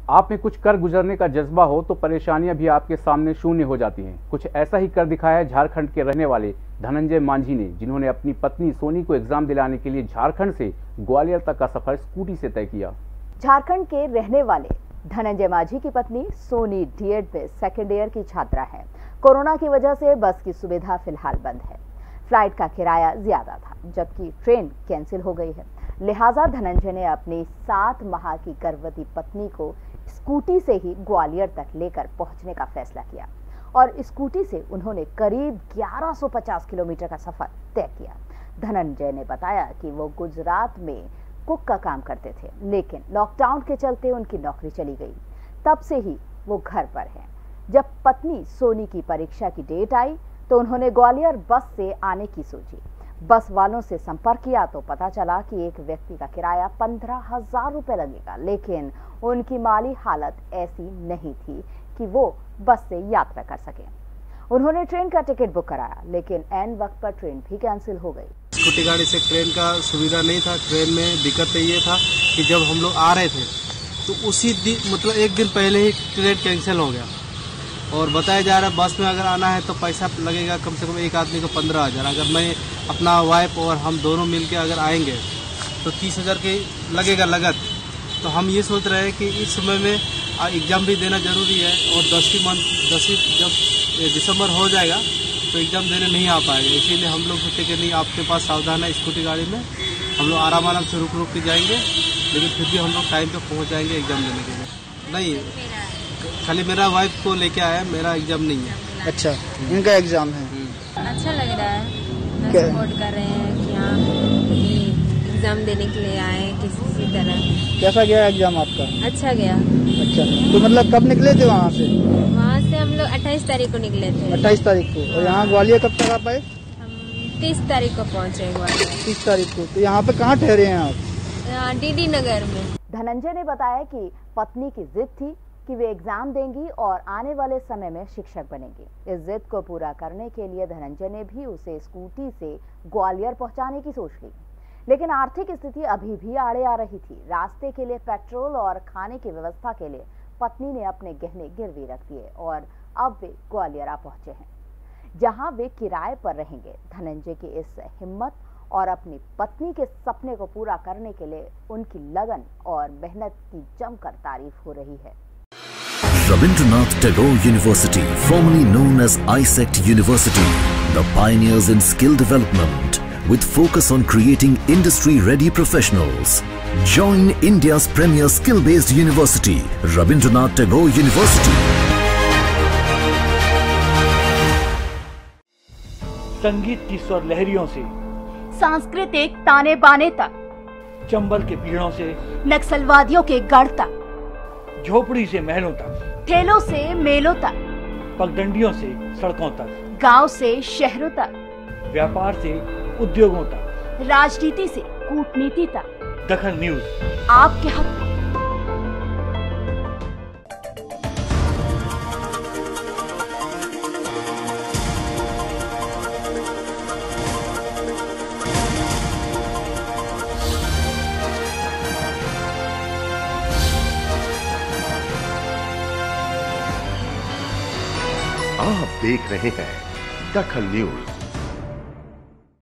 आप में कुछ कर गुजरने का जज्बा हो तो परेशानियां भी आपके सामने शून्य हो जाती हैं। कुछ ऐसा ही कर दिखाया है झारखंड के रहने वाले धनंजय मांझी ने, जिन्होंने अपनी पत्नी सोनी को एग्जाम दिलाने के लिए झारखंड से ग्वालियर तक का सफर स्कूटी से तय किया। झारखंड के रहने वाले धनंजय मांझी की पत्नी सोनी डीएड में सेकेंड ईयर की छात्रा है। कोरोना की वजह से बस की सुविधा फिलहाल बंद है। फ्लाइट का किराया ज्यादा था, जबकि ट्रेन कैंसिल हो गई है। लिहाजा धनंजय ने अपनी 7 माह की गर्भवती पत्नी को स्कूटी से ही ग्वालियर तक लेकर पहुंचने का फैसला किया और स्कूटी से उन्होंने करीब 1150 किलोमीटर का सफर तय किया। धनंजय ने बताया कि वो गुजरात में कुक का काम करते थे, लेकिन लॉकडाउन के चलते उनकी नौकरी चली गई। तब से ही वो घर पर हैं। जब पत्नी सोनी की परीक्षा की डेट आई तो उन्होंने ग्वालियर बस से आने की सोची। बस वालों से संपर्क किया तो पता चला कि एक व्यक्ति का किराया 15,000 रुपए लगेगा, लेकिन उनकी माली हालत ऐसी नहीं थी कि वो बस से यात्रा कर सके। उन्होंने ट्रेन का टिकट बुक कराया, लेकिन ऐन वक्त पर ट्रेन भी कैंसिल हो गई। स्कूटी गाड़ी से ट्रेन का सुविधा नहीं था। ट्रेन में दिक्कत ये था कि जब हम लोग आ रहे थे तो उसी दिन मतलब एक दिन पहले ही ट्रेन कैंसिल हो गया और बताया जा रहा है बस में अगर आना है तो पैसा लगेगा कम से कम एक आदमी को 15,000। अगर मैं अपना वाइफ और हम दोनों मिलके अगर आएंगे तो 30,000 के लगेगा लागत। तो हम ये सोच रहे हैं कि इस समय में एग्ज़ाम भी देना जरूरी है और 10वीं जब दिसंबर हो जाएगा तो एग्ज़ाम देने नहीं आ पाएगा। इसीलिए हम लोग सोचे कि नहीं, आपके पास सावधान है स्कूटी गाड़ी में, हम लोग आराम से रुक के जाएंगे, लेकिन फिर भी हम लोग टाइम पे पहुंच जाएंगे एग्ज़ाम देने के लिए। नहीं, खाली मेरा वाइफ को लेके आया है, मेरा एग्ज़ाम नहीं है। अच्छा, इनका एग्ज़ाम है। अच्छा लग रहा है, सपोर्ट कर रहे हैं कि हाँ एग्ज़ाम देने के लिए आए किसी तरह। कैसा गया एग्ज़ाम आपका? अच्छा गया। अच्छा, तो मतलब कब निकले थे वहाँ से? वहाँ से हम लोग 28 तारीख को निकले थे। 28 तारीख को। और यहाँ ग्वालियर कब तक आ पाए? हम 30 तारीख को पहुँचे ग्वालियर। 30 तारीख को। तो यहाँ पे कहाँ ठहरे हैं आप? डीडी नगर में। धनंजय ने बताया कि पत्नी की जिद थी कि वे एग्जाम देंगी और आने वाले समय में शिक्षक बनेंगी। इस जिद को पूरा करने के लिए धनंजय ने भी उसे स्कूटी से ग्वालियर पहुंचाने की सोच ली, लेकिन आर्थिक स्थिति अभी भी आड़े आ रही थी। रास्ते के लिए पेट्रोल और खाने की व्यवस्था के लिए पत्नी ने अपने गहने गिरवी रख दिए और अब वे ग्वालियर आ पहुंचे हैं, जहां वे किराए पर रहेंगे। धनंजय की इस हिम्मत और अपनी पत्नी के सपने को पूरा करने के लिए उनकी लगन और मेहनत की जमकर तारीफ हो रही है। Rabindranath Tagore University, formerly known as ISECT University, the pioneers in skill development with focus on creating industry-ready professionals. Join India's premier skill-based university, Rabindranath Tagore University. संगीत की स्वर लहरियों से सांस्कृतिक ताने बाने तक, चंबल के पीड़ों से नक्सलवादियों के गढ़ तक, झोपड़ी से महलों तक, ठेलों से मेलों तक, पगडंडियों से सड़कों तक, गांव से शहरों तक, व्यापार से उद्योगों तक, राजनीति से कूटनीति तक, दखन न्यूज आपके हक में। आप देख रहे हैं दखन न्यूज।